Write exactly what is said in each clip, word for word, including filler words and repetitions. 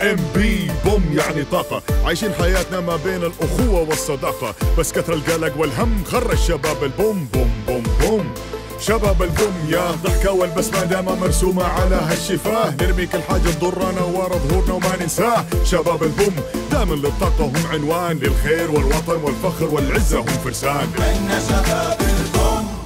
ام بي بوم يعني طاقة، عايشين حياتنا ما بين الأخوة والصداقة، بس كثر القلق والهم خرج شباب البوم بوم بوم بوم. شباب البوم يا ضحكة والبسمة دايما مرسومة على هالشفاه، نرمي كل حاجة تضرنا ورا ظهورنا وما ننساه. شباب البوم دائما للطاقة هم عنوان، للخير والوطن والفخر والعزة هم فرسان. احنا شباب البوم.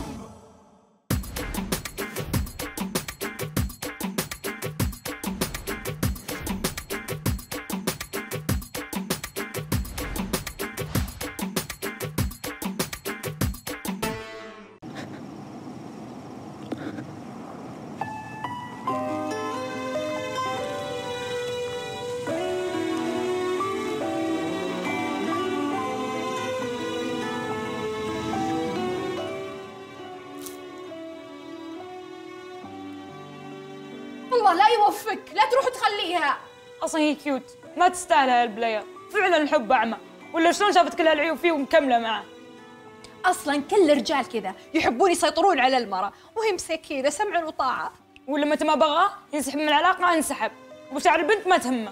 الله لا يوفقك، لا تروح تخليها. اصلا هي كيوت، ما تستاهل هالبلاير، فعلا الحب اعمى، ولا شلون شافت كل هالعيوب فيه ومكمله معه؟ اصلا كل الرجال كذا يحبون يسيطرون على المرأة، وهي مسكينة سمع وطاعة. ولا متى ما بغاه ينسحب من العلاقه انسحب، ومشاعر البنت ما تهمه.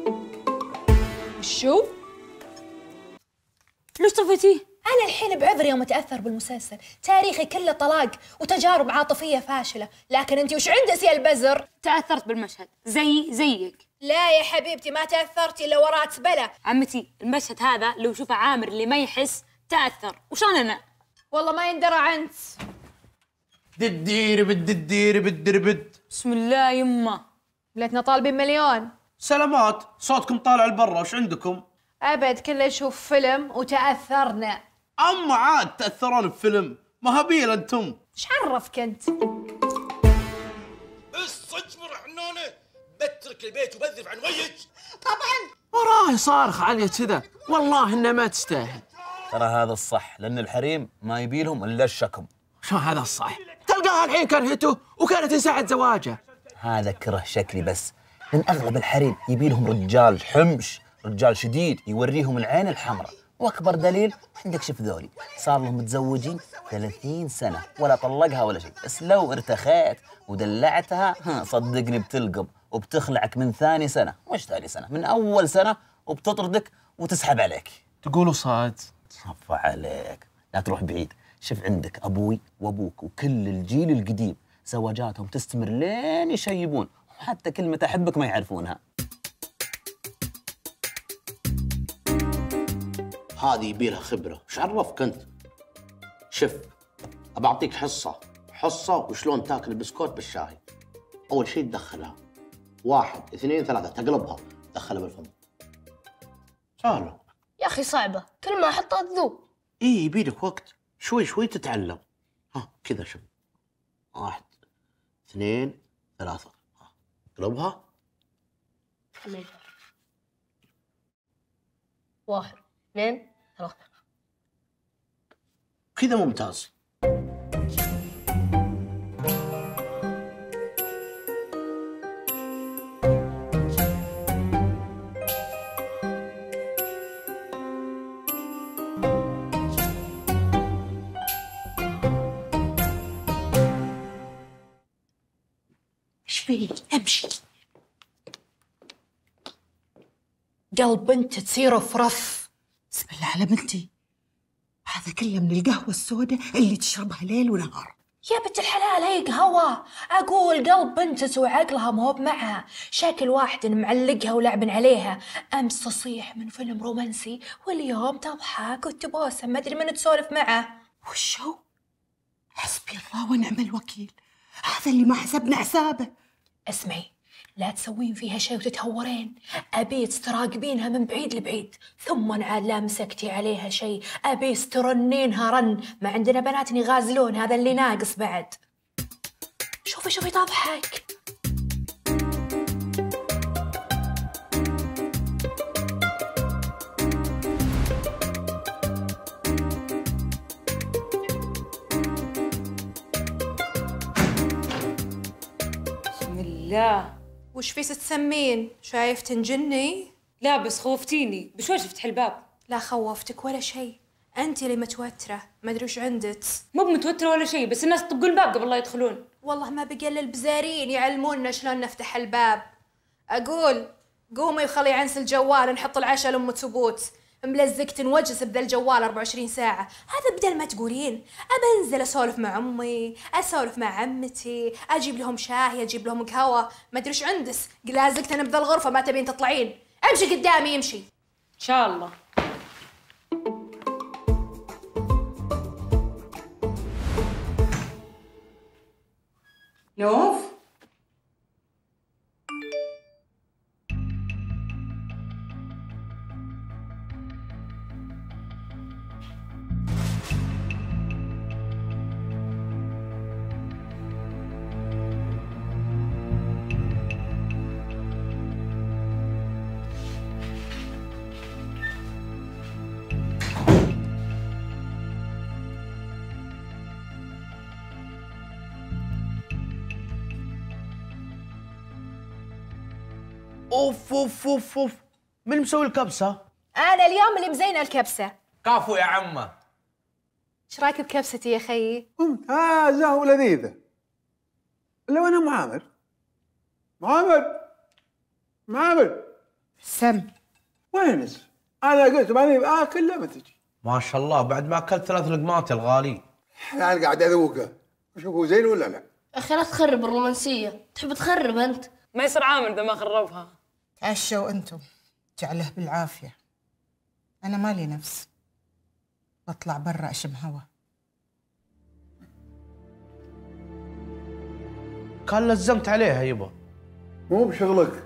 وشو؟ ليش طفيتيه؟ أنا الحين بعذري يوم أتأثر بالمسلسل، تاريخي كله طلاق وتجارب عاطفية فاشلة، لكن أنت وش عندك يا البزر؟ تأثرت بالمشهد زي زيك. لا يا حبيبتي ما تأثرتي إلا وراء زبلة. عمتي المشهد هذا لو شوفه عامر اللي ما يحس تأثر، وشان أنا؟ والله ما يندرى عنك. ددير بالددير بالدربد. بسم الله يمه. ليتنا طالبين مليون. سلامات، صوتكم طالع لبرا، وش عندكم؟ أبد كله يشوف فيلم وتأثرنا. أما عاد تأثرون بفيلم، ما هبيل أنتم. إيش عرفك أنت؟ الصجمر حنانة، بترك البيت وبذف عن وجهك. طبعا وراه صارخ عليه كذا، والله إنه ما تستاهل. ترى هذا الصح، لأن الحريم ما يبيلهم إلا الشكم. شو هذا الصح؟ تلقاها الحين كرهته وكانت تنساعد زواجه. هذا كره شكلي بس، لأن أغلب الحريم يبيلهم رجال حمش، رجال شديد يوريهم العين الحمراء. واكبر دليل عندك شوف ذولي صار لهم متزوجين ثلاثين سنه ولا طلقها ولا شيء، بس لو ارتخيت ودلعتها صدقني بتلقم وبتخلعك من ثاني سنه، مش ثاني سنه، من اول سنه، وبتطردك وتسحب عليك. تقولوا صاد؟ صف عليك، لا تروح بعيد. شوف عندك ابوي وابوك وكل الجيل القديم زواجاتهم تستمر لين يشيبون، وحتى كلمه احبك ما يعرفونها. هذه يبيلها خبرة، وش عرفك أنت؟ شوف، أبى أعطيك حصة، حصة وشلون تاكل البسكوت بالشاي. أول شيء تدخلها، واحد اثنين ثلاثة، تقلبها، تدخلها بالفم. سهلة. يا أخي صعبة، كل ما أحطها تذوب. إيه يبيلك وقت، شوي شوي تتعلم. ها كذا شوف، واحد اثنين ثلاثة، ها اقلبها. واحد اثنين ثلاثة. كذا ممتاز. ايش فيك؟ امشي. قلب بنت تصير فرف. بسم الله على بنتي، هذا كله من القهوة السوداء اللي تشربها ليل ونهار. يا بنت الحلال هي قهوة، أقول قلب بنتك وعقلها ما هو بمعها، شكل واحد معلقها ولعب عليها، أمس تصيح من فيلم رومانسي واليوم تضحك وتبوسه ما أدري من تسولف معه. وشو؟ حسبي الله ونعم الوكيل، هذا اللي ما حسبنا حسابه. اسمعي، لا تسوين فيها شيء وتتهورين، أبيت تراقبينها من بعيد لبعيد، ثم عاد لا مسكتي عليها شيء، أبيت ترنينها رن، ما عندنا بنات يغازلون، هذا اللي ناقص بعد. شوفي شوفي تضحك. بسم الله. وش في تسمين؟ شايف تنجني؟ لا بس خوفتيني، بشوي فتح الباب. لا خوفتك ولا شيء، انت اللي متوتره، ما ادري وش عندك. مو بمتوتره ولا شيء، بس الناس طقوا الباب قبل لا يدخلون. والله ما بقى الا البزارين يعلمونا شلون نفتح الباب. اقول قومي وخلي عنس الجوال، نحط العشاء لأم تبوت. ملزق تنوجس بذا الجوال أربعة وعشرين ساعة. هذا بدل ما تقولين أبى أنزل أسولف مع أمي، أسولف مع عمتي، أجيب لهم شاي، أجيب لهم قهوة، ما أدري إيش عندس. لازقت أنا بذا الغرفة ما تبين تطلعين. امشي قدامي امشي. إن شاء الله. نوف اوف اوف اوف اوف، من مسوي الكبسه؟ أنا اليوم اللي مزينة الكبسة. كفو يا عمه. إيش رايك بكبستي يا خيي؟ ممتازة ولذيذة. لو أنا معامر معامر معامر سم وينس؟ أنا قلت ماني بآكل لما تجي. ما شاء الله بعد ما اكلت ثلاث لقمات يا الغالي. يعني قاعد أذوقه أشوفه زين ولا لا؟ أخي لا تخرب الرومانسية، تحب تخرب أنت. ما يصير عامل إذا ما خربها. تعشوا انتم، جعله بالعافية. أنا مالي نفس، بطلع برا أشم هوا. كان لزمت عليها يبا. مو بشغلك.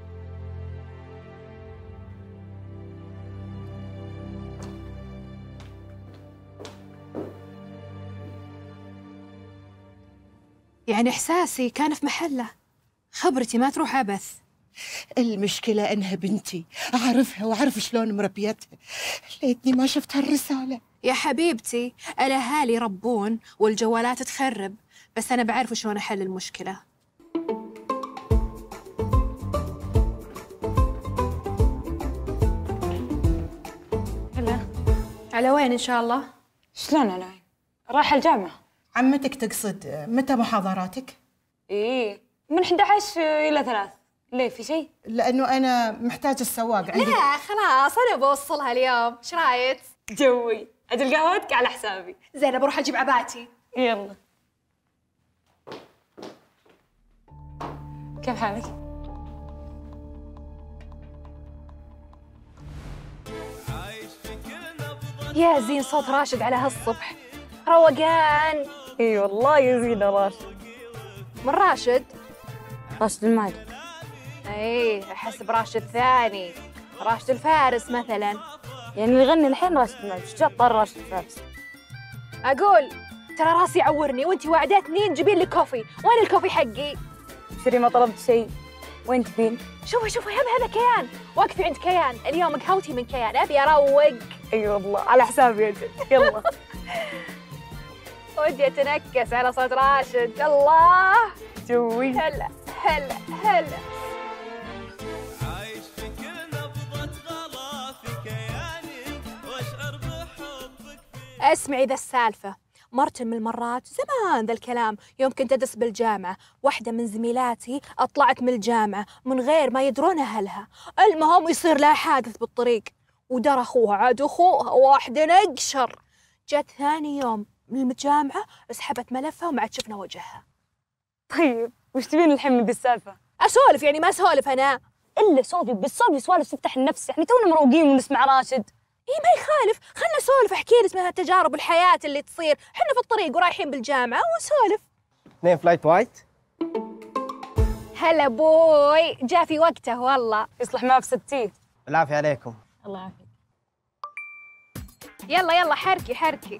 يعني إحساسي كان في محله، خبرتي ما تروح عبث. المشكلة إنها بنتي، أعرفها وأعرف شلون مربيتها. ليتني ما شفت هالرسالة. يا حبيبتي الأهالي يربون والجوالات تخرب، بس أنا بعرف شلون أحل المشكلة. هلا. على وين إن شاء الله؟ شلون على وين؟ رايحة الجامعة. عمتك تقصد متى محاضراتك؟ إيه من أحد عشر إلى ثلاث. ليه في شيء؟ لأنه أنا محتاجة السواق عندي. لا خلاص أنا بوصلها اليوم، إيش رايك؟ جوي، أجل قهوتك على حسابي. زين بروح أجيب عباتي. يلا. كيف حالك؟ يا زين صوت راشد على هالصبح، روقان. اي والله يزين راشد. من راشد؟ راشد المالك. ايه احسب راشد ثاني، راشد الفارس مثلا. يعني اللي يغني الحين راشد المالك، ايش جاب طار راشد الفارس؟ اقول ترى راسي يعورني وانتي وعدتني تجيبين لي كوفي، وين الكوفي حقي؟ شري ما طلبت شيء، وين تبين؟ شوفي شوفي هم هذا كيان، وقفي عند كيان، اليوم قهوتي من كيان، ابي اروق. اي والله على حسابي انت. يلا. ودي اتنكس على صوت راشد. الله جوي. هلا هلا هلا. عايش في كل نبضة غلا في كياني واشعر بحبك. اسمعي ذا السالفة، مرة من المرات زمان ذا الكلام يوم كنت أدرس بالجامعة، واحدة من زميلاتي أطلعت من الجامعة من غير ما يدرون أهلها، المهم يصير لها حادث بالطريق ودار أخوها، عاد أخوها واحدة نقشر. جت ثاني يوم من الجامعة سحبت ملفها وما عاد شفنا وجهها. طيب وش تبين الحين من ذي السالفة؟ أسولف يعني ما أسولف أنا؟ إلا سولفي، بس سولفي سوالف تفتح النفس، يعني تونا مروقين ونسمع راشد. إيه ما يخالف، خلنا نسولف، احكي لي اسمها تجارب الحياة اللي تصير، حنا في الطريق ورايحين بالجامعة ونسولف. اثنين فلايت وايت. هلا بوي، جاء في وقته والله. يصلح ما بستيه. بالعافية عليكم. الله يعافيك. يلا يلا حركي حركي.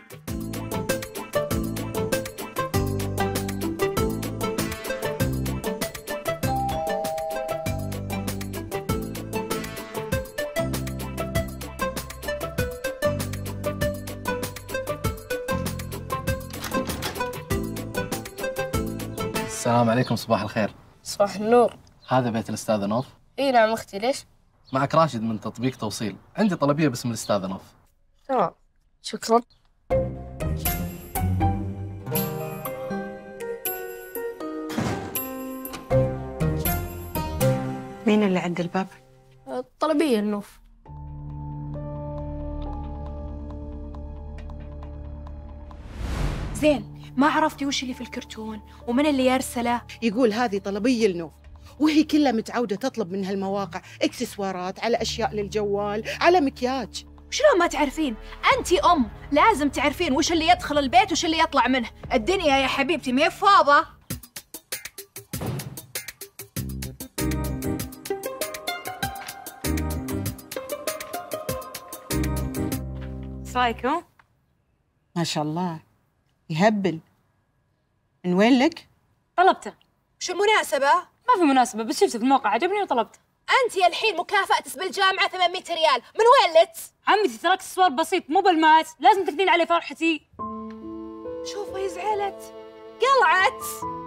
السلام عليكم، صباح الخير. صباح النور. هذا بيت الأستاذة نوف؟ اي نعم اختي، ليش؟ معك راشد من تطبيق توصيل، عندي طلبية باسم الأستاذة نوف. تمام، شكرا. مين مين اللي عند الباب؟ الطلبية النوف. زين، ما عرفتي وش اللي في الكرتون ومن اللي يرسله؟ يقول هذه طلبية النوف، وهي كلها متعودة تطلب من هالمواقع اكسسوارات، على أشياء للجوال، على مكياج. شلون ما تعرفين؟ أنتي أم، لازم تعرفين وش اللي يدخل البيت وش اللي يطلع منه. الدنيا يا حبيبتي ما هي فاضة. ايش رايكم؟ ما شاء الله، يهبل. من وين لك؟ طلبته. شو المناسبة؟ ما في مناسبة، بس شفته في الموقع عجبني وطلبته. أنت يا الحين مكافأة بالجامعة ثمانمية ريال، من وين لك؟ عمتي ترى اكسسوار بسيط مو بالماس، لازم تاخذين عليه فرحتي. شوفي زعلت، قلعت.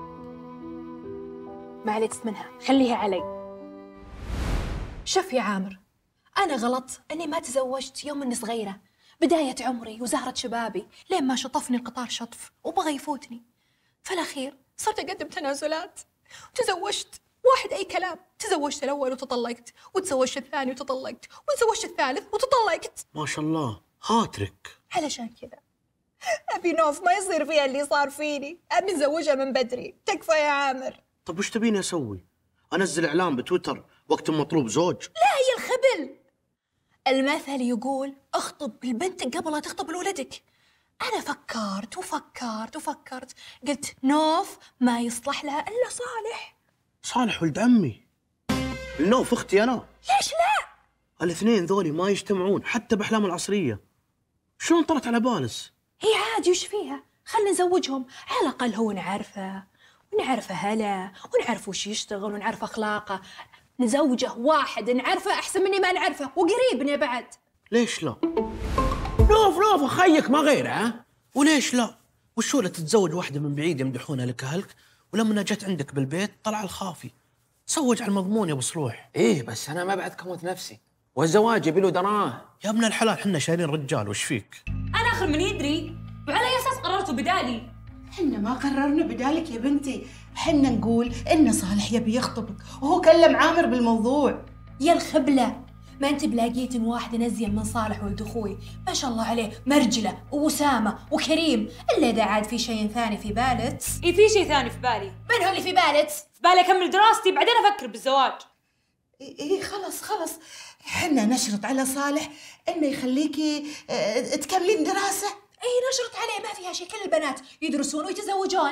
ما عليك منها، خليها علي. شوف يا عامر، أنا غلط إني ما تزوجت يوم إني صغيرة، بداية عمري وزهرة شبابي، لين ما شطفني القطار شطف وبغى يفوتني. في الأخير صرت أقدم تنازلات وتزوجت واحد أي كلام. تزوجت الأول وتطلقت، وتزوجت الثاني وتطلقت، وتزوجت الثالث وتطلقت. ما شاء الله هاترك. علشان كذا أبي نوف ما يصير فيها اللي صار فيني، أبي نزوجها من بدري. تكفى يا عامر. طب وش تبيني أسوي؟ أنزل إعلان بتويتر وقت مطلوب زوج؟ لا هي الخبل. المثل يقول اخطب البنت قبل لا تخطب لولدك. أنا فكرت وفكرت وفكرت، قلت نوف ما يصلح لها إلا صالح. صالح ولد عمي، النوف أختي أنا. ليش لا؟ الاثنين ذولي ما يجتمعون حتى بأحلام العصرية. شلون طلعت على بالس؟ هي عادي وش فيها؟ خلنا نزوجهم، على الأقل هو نعرفه ونعرفه هلا ونعرف وش يشتغل ونعرف أخلاقه. نزوجه واحد نعرفه أحسن مني ما نعرفه وقريبنا بعد. ليش لا؟ نوف نوف أخيك ما غيره. ها؟ وليش لا؟ وشو لا تتزوج واحدة من بعيد يمدحونها لك أهلك، ولما جت عندك بالبيت طلع الخافي. تزوج على المضمون يا ابو صلوح. ايه بس انا ما بعد كموت نفسي، والزواج يبي له دراه. يا ابن الحلال حنا شايلين رجال، وش فيك؟ انا اخر من يدري، وعلى اي اساس قررتوا بدالي؟ حنا ما قررنا بدالك يا بنتي، حنا نقول ان صالح يبي يخطبك وهو كلم عامر بالموضوع. يا الخبله، ما انت بلاقيت ان واحد نزين من صالح ولد اخوي، ما شاء الله عليه، مرجله واسامه وكريم، الا اذا عاد في شيء ثاني في بالك. اي في شيء ثاني في بالي. من هو اللي في بالك؟ في بالي اكمل دراستي بعدين افكر بالزواج. ايه خلص خلص، حنا نشرط على صالح انه يخليكي اه تكملين دراسه. اي نشرط عليه، ما فيها شيء، كل البنات يدرسون ويتزوجون.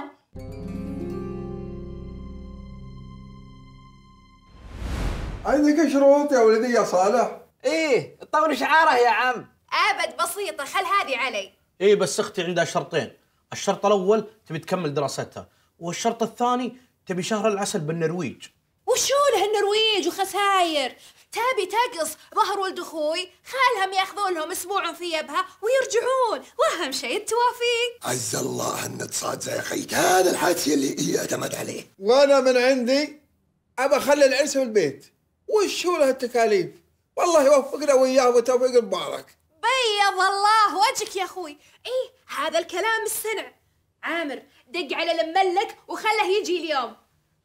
عندك شروط يا ولدي يا صالح؟ ايه طور شعاره يا عم. ابد بسيطه، خل هذه علي. ايه بس اختي عندها شرطين، الشرط الاول تبي تكمل دراستها، والشرط الثاني تبي شهر العسل بالنرويج. وشو له النرويج وخساير؟ تبي تقص ظهر ولد اخوي، خالهم ياخذون لهم اسبوع في يبها ويرجعون، واهم شيء التوافيق. عز الله ان تصاد زي اخيك، هذا الحكي اللي يعتمد عليه. وانا من عندي ابى اخلي العرس في البيت، وش هو له التكاليف؟ والله يوفقنا وياه وتوفيق المبارك. بيض الله وجهك يا اخوي. ايه هذا الكلام السنع. عامر دق على الملك وخله يجي اليوم.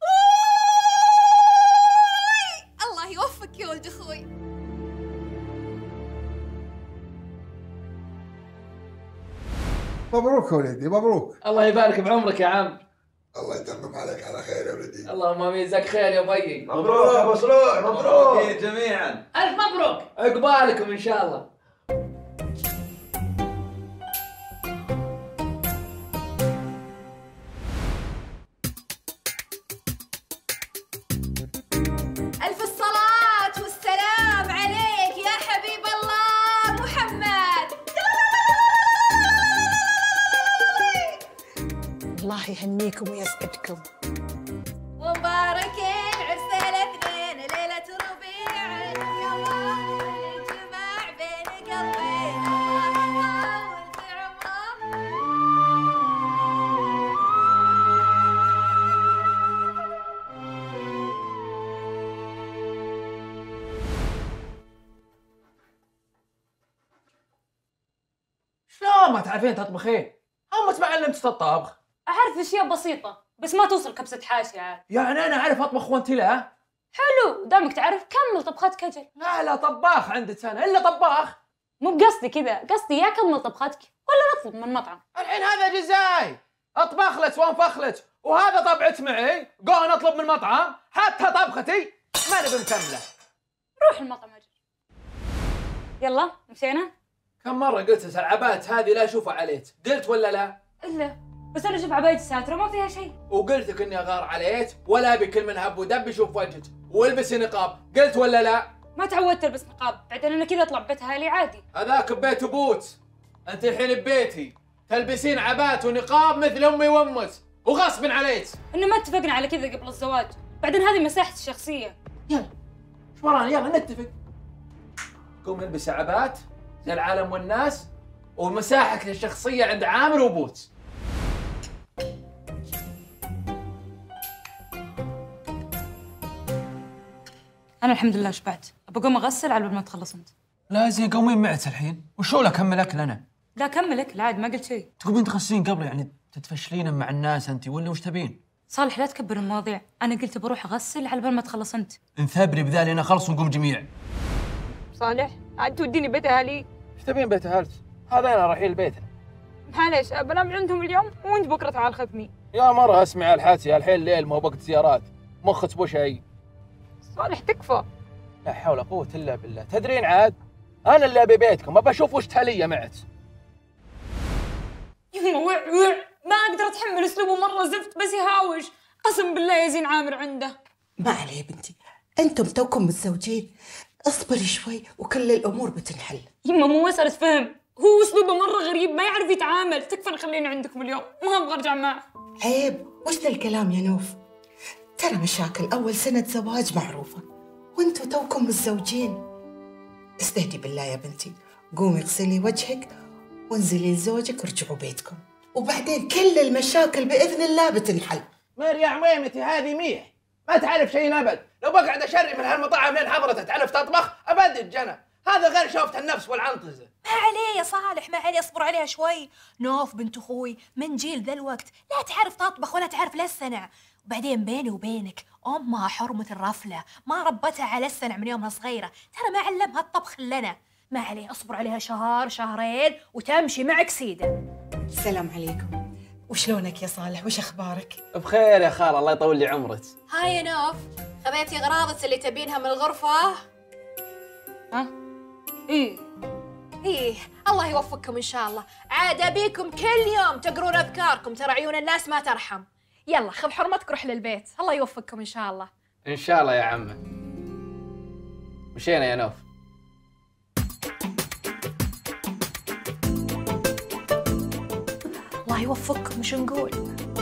الله يوفقك يا ولد اخوي. مبروك يا ولدي، مبروك. الله يبارك بعمرك يا عم. الله يتمم عليك على خير يا ولدي. اللهم امين، جزاك خير يا بيي. مبروك ابو صلوح، مبروك جميعا. الف مبروك، عقبالكم ان شاء الله. الف الصلاة والسلام عليك يا حبيب الله محمد. الله يهنيكم ويسعدكم. ومبارك عرس الاثنين ليلة ربيع، يا الله الجماع بين قلبين، الله يطول في عمره. شلون ما تعرفين تطبخين؟ هم تعلمت الطبخ. اعرف اشياء بسيطه بس ما توصل كبسه حاشيه عاد. يعني انا اعرف اطبخ وانت لا؟ حلو، دامك تعرف كمل طبختك اجل. لا لا طباخ عندك انا الا طباخ. مو بقصدي كذا، قصدي يا كمل طبختك ولا نطلب من مطعم. الحين هذا جزاي، اطبخ لك وانفخ لك، وهذا طبعت معي، قوه نطلب من مطعم، حتى طبختي ما نبي مكمله. روح المطعم اجل. يلا مشينا؟ كم مرة قلت لك العبات هذه لا اشوفها عليك، قلت ولا لا؟ الا بس انا اشوف عبايتي ساتره ما فيها شيء. وقلت لك اني اغار عليك ولا ابي كل من هب ودب يشوف وجهك، والبسي نقاب، قلت ولا لا؟ ما تعودت البس نقاب، بعدين انا كذا اطلع ببيت اهلي عادي. هذاك ببيت بوت، انت الحين ببيتي تلبسين عبات ونقاب مثل امي وامك وغصب عليك. انه ما اتفقنا على كذا قبل الزواج، بعدين هذه مساحتي الشخصيه. يلا ايش ورانا، يلا نتفق. قوم البس عبات زي العالم والناس، ومساحتك الشخصيه عند عامر وبوت. انا الحمد لله شبعت، بقوم اغسل على ما تخلص انت. لا زين قومين معت الحين، وشو اكمل اكل انا؟ لا كملك، لا عاد ما قلت شيء. تقومين تغسلين قبل يعني تتفشلين مع الناس انت ولا وش تبين؟ صالح لا تكبر المواضيع، انا قلت بروح اغسل على بال ما تخلص انت. انثبري بذالي انا خلص ونقوم جميع. صالح عاد توديني بيت اهلي؟ ايش تبين بيت اهلك؟ هذا انا رايحين البيت. معليش بنام عندهم اليوم وانت بكره تعال خذني. يا مره اسمع الحاتي، الحين الليل ما هو وقت زيارات، مخك بو شيء. صالح تكفى. لا حول ولا قوه الا بالله، تدرين عاد انا اللي ابي بيتكم، ابى اشوف وش تهليه معك. يما وع وع، ما اقدر اتحمل اسلوبه مره زفت، بس يهاوش، قسم بالله يزين عامر عنده. ما عليه يا بنتي، انتم توكم متزوجين، اصبري شوي وكل الامور بتنحل. يما مو مساله فهم، هو اسلوبه مره غريب، ما يعرف يتعامل، تكفى نخليني عندكم اليوم، ما ابغى ارجع معه. عيب، وش ذا الكلام يا نوف؟ ترى مشاكل اول سنه زواج معروفه، وانتم توكم متزوجين. استهدي بالله يا بنتي، قومي اغسلي وجهك وانزلي لزوجك ورجعوا بيتكم، وبعدين كل المشاكل باذن الله بتنحل. مير يا عميمتي هذه ميح، ما تعرف شيء ابد، لو بقعد اشرف من هالمطاعم لين حضرتها تعرف تطبخ ابد جنى، هذا غير شوفة النفس والعنطزه. ما عليه يا صالح، ما عليه، اصبر عليها شوي. نوف بنت اخوي من جيل ذا الوقت لا تعرف تطبخ ولا تعرف للسنع، وبعدين بيني وبينك امها حرمة الرفله، ما ربتها على السنع من يومها صغيره، ترى ما علمها الطبخ لنا. ما عليه، اصبر عليها شهر شهرين وتمشي معك سيده. السلام عليكم، وشلونك يا صالح؟ وش اخبارك؟ بخير يا خال، الله يطول لي عمرك. هاي يا نوف، خذيتي اغراضك اللي تبينها من الغرفه؟ ها؟ ايه ايه، الله يوفقكم ان شاء الله. عاد ابيكم كل يوم تقرون اذكاركم، ترى عيون الناس ما ترحم. يلا خذ حرمتك روح للبيت، الله يوفقكم ان شاء الله. ان شاء الله يا عمه. مشينا يا نوف. الله يوفقكم، وش نقول؟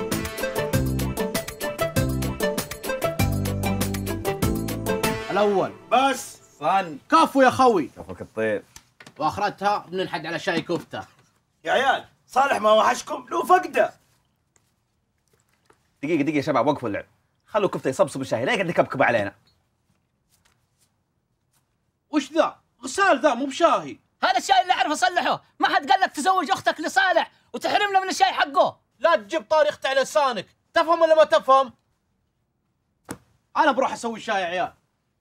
الاول بس صن كفو يا خوي، كفك الطيب. واخرتها بننحد على شاي كفته. يا عيال صالح ما وحشكم؟ له فقده. دقيقه دقيقه يا شباب، وقفوا اللعب، خلوا كفته يصبصب الشاي، لا يقعد يكبكب علينا. وش ذا؟ غسال ذا مو بشاهي. هذا الشاي اللي اعرف اصلحه، ما حد قال لك تزوج اختك لصالح وتحرمنا من الشاي حقه. لا تجيب طريقته على لسانك، تفهم ولا ما تفهم؟ انا بروح اسوي شاي يا عيال.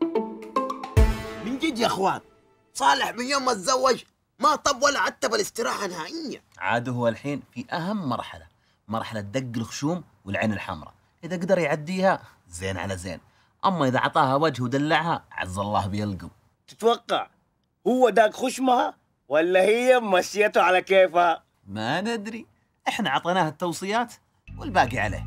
من جد يا اخوان، صالح من يوم ما تزوج ما طب ولا عتب الاستراحه نهائيا. عاد هو الحين في اهم مرحله، مرحله دق الخشوم والعين الحمراء، اذا قدر يعديها زين على زين، اما اذا عطاها وجه ودلعها عز الله بيلقم. تتوقع هو داق خشمها ولا هي مشيته على كيفها؟ ما ندري، احنا عطيناه التوصيات والباقي عليه.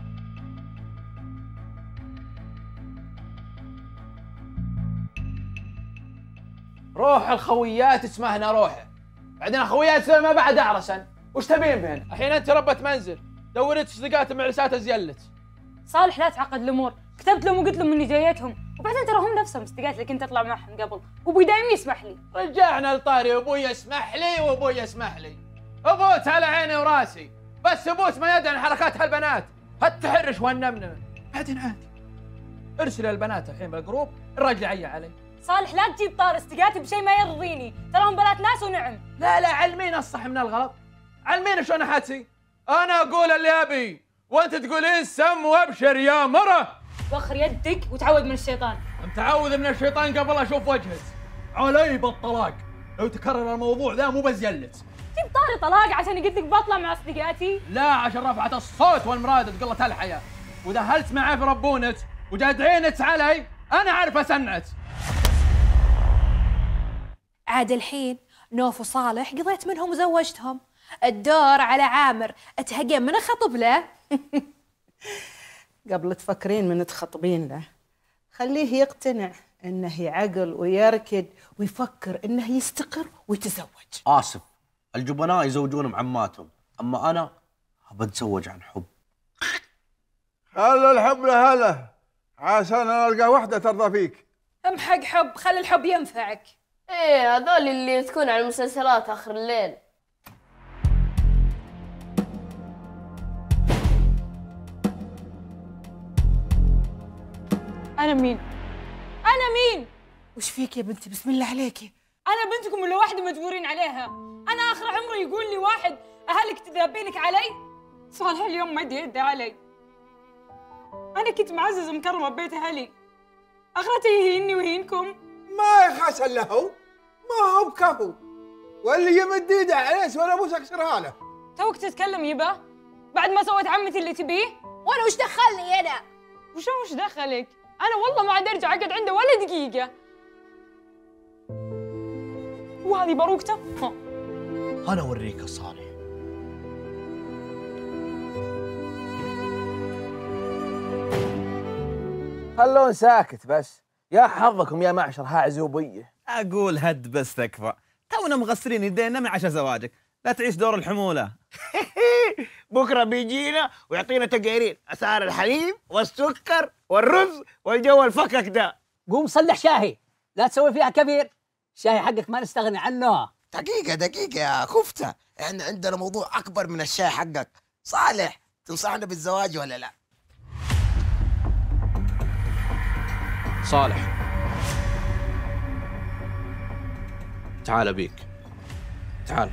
روح الخويات اسمهنا روحه، بعدين اخويات ما بعد اعرسن، وش تبين بهن؟ الحين انت ربة منزل، دورت صديقات معلسات زيلت. صالح لا تعقد الامور، كتبت لهم وقلت لهم اني جايتهم، وبعدين ترى هم نفسهم صديقات اللي كنت اطلع معهم قبل، وابوي دايم يسمح لي. رجعنا لطاري ابوي يسمح لي وابوي يسمح لي، ابوت على عيني وراسي، بس ابوت ما يدري عن حركات هالبنات، هالتحرش والنمنمه، بعدين عادي. ارسل البنات الحين بالجروب، الراجل عيا علي. صالح لا تجيب طار استقاتي بشيء ما يرضيني، تراهم بنات ناس ونعم. لا لا علمينا الصح من الغلط، علمينا شلون احاتي. انا اقول اللي ابي وانت تقولين سم وابشر يا مره. وخر يدك وتعوذ من الشيطان. متعوذ من الشيطان قبل اشوف وجهك. علي بالطلاق، لو تكرر الموضوع ذا مو بزيلت. تبي طاري طلاق عشان قلت لك بطلع مع اصدقائي؟ لا، عشان رفعت الصوت والمرادة وقلة الحياة، واذا هلت معاه في ربونك وجاد عينك علي انا عارف اسنعك. عاد الحين نوف وصالح قضيت منهم وزوجتهم، الدور على عامر، اتهقى من اخطب له. قبل تفكرين من تخطبين له خليه يقتنع انه يعقل ويركد ويفكر انه يستقر ويتزوج. اسف، الجبناء يزوجون معماتهم، اما انا بتزوج عن حب. هلا الحب لهلا، عشان القى وحده ترضى فيك. امحق حب، خلي الحب ينفعك. ايه هذول اللي تكون على المسلسلات اخر الليل. انا مين؟ انا مين؟ وش فيك يا بنتي؟ بسم الله عليكي. انا بنتكم ولا واحده مجبورين عليها؟ انا اخر عمري يقول لي واحد اهلك تذابينك علي؟ صالح اليوم ما يدي علي. انا كنت معزز ومكرمه ببيت اهلي، اخرتي يهيني ويهينكم. ما يخاس الا هو، ما هو بكفو، واللي يمد ايده عليه ولا ابوس اكسرها له. توك تتكلم يبا؟ بعد ما سويت عمتي اللي تبيه؟ وانا وش دخلني انا؟ وشو وش دخلك؟ انا والله ما عاد ارجع اقعد عنده ولا دقيقه. وهذه باروكته؟ ها انا اوريك يا صالح. خلون ساكت بس، يا حظكم يا معشر هاعزوبيه. اقول هد بس تكفى، تونا مغسلين يدينا من عشاء زواجك، لا تعيش دور الحموله. بكره بيجينا ويعطينا تقارير اسعار الحليب والسكر والرز والجو الفكك ده. قوم صلح شاهي، لا تسوي فيها كبير. الشاهي حقك ما نستغني عنه. دقيقة دقيقة يا كفتة، احنا عندنا موضوع أكبر من الشاي حقك. صالح، تنصحنا بالزواج ولا لا؟ صالح، تعال بيك، تعال.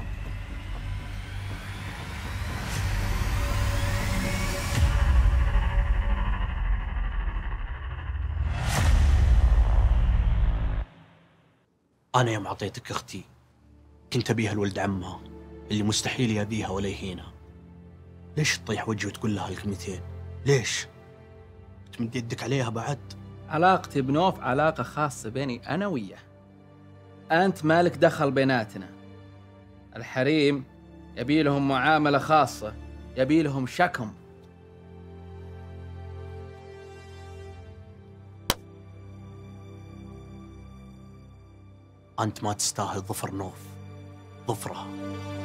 أنا يوم أعطيتك أختي كنت أبيها لولد عمها اللي مستحيل يأذيها ولا يهينها. ليش تطيح وجهي وتقول لها الكلمتين؟ ليش؟ تمد يدك عليها بعد؟ علاقتي بنوف علاقة خاصة بيني أنا وياه. أنت مالك دخل بيناتنا. الحريم يبي لهم معاملة خاصة، يبي لهم شكم. أنت ما تستاهل ظفر نوف، ظفرها.